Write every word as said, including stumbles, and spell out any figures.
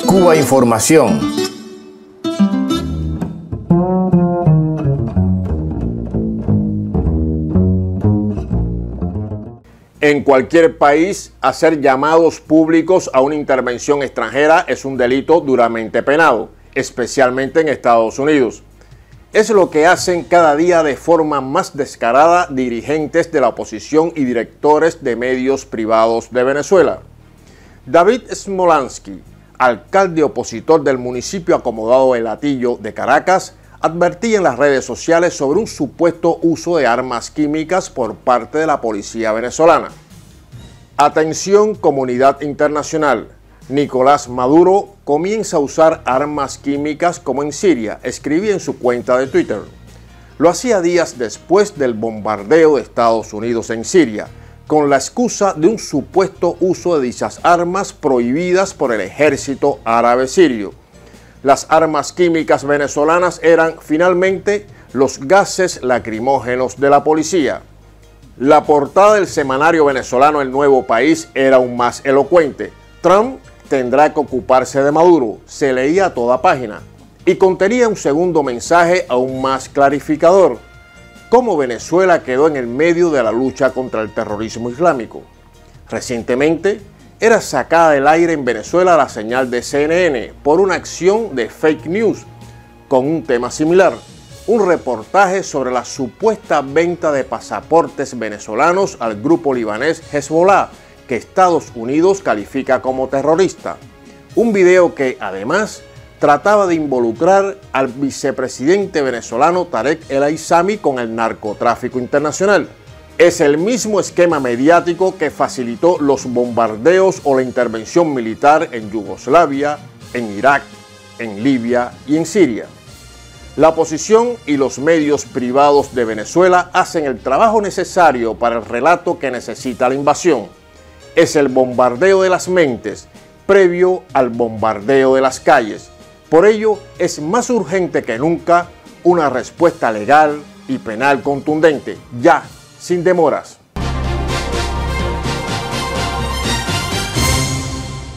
Cuba Información. En cualquier país, hacer llamados públicos a una intervención extranjera es un delito duramente penado, especialmente en Estados Unidos. Es lo que hacen cada día de forma más descarada dirigentes de la oposición y directores de medios privados de Venezuela. David Smolansky, alcalde opositor del municipio acomodado El Hatillo de Caracas, advertía en las redes sociales sobre un supuesto uso de armas químicas por parte de la policía venezolana. Atención, comunidad internacional. Nicolás Maduro comienza a usar armas químicas como en Siria, escribía en su cuenta de Twitter. Lo hacía días después del bombardeo de Estados Unidos en Siria, con la excusa de un supuesto uso de dichas armas prohibidas por el ejército árabe sirio. Las armas químicas venezolanas eran finalmente los gases lacrimógenos de la policía. La portada del semanario venezolano El Nuevo País era aún más elocuente. Trump tendrá que ocuparse de Maduro, se leía a toda página, y contenía un segundo mensaje aún más clarificador: cómo Venezuela quedó en el medio de la lucha contra el terrorismo islámico. Recientemente, era sacada del aire en Venezuela la señal de C N N por una acción de fake news con un tema similar, un reportaje sobre la supuesta venta de pasaportes venezolanos al grupo libanés Hezbollah, que Estados Unidos califica como terrorista. Un video que, además, trataba de involucrar al vicepresidente venezolano Tarek El Aissami con el narcotráfico internacional. Es el mismo esquema mediático que facilitó los bombardeos o la intervención militar en Yugoslavia, en Irak, en Libia y en Siria. La oposición y los medios privados de Venezuela hacen el trabajo necesario para el relato que necesita la invasión. Es el bombardeo de las mentes, previo al bombardeo de las calles. Por ello, es más urgente que nunca una respuesta legal y penal contundente, ya, sin demoras.